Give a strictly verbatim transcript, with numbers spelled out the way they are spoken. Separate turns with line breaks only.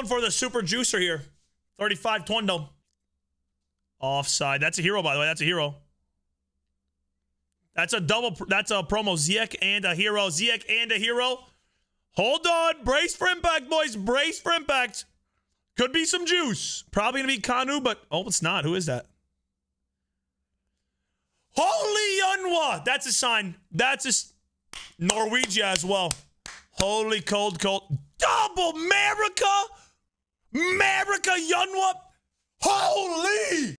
going for the super juicer here. thirty-five Twondo. Offside. That's a hero, by the way. That's a hero. That's a double. That's a promo. Ziyech and a hero. Ziyech and a hero. Hold on. Brace for impact, boys. Brace for impact. Could be some juice. Probably going to be Kanu, but... Oh, it's not. Who is that? Holy Unwa. That's a sign. That's a... Norwegia as well. Holy cold, cold. Double America. America Yunwa. Holy.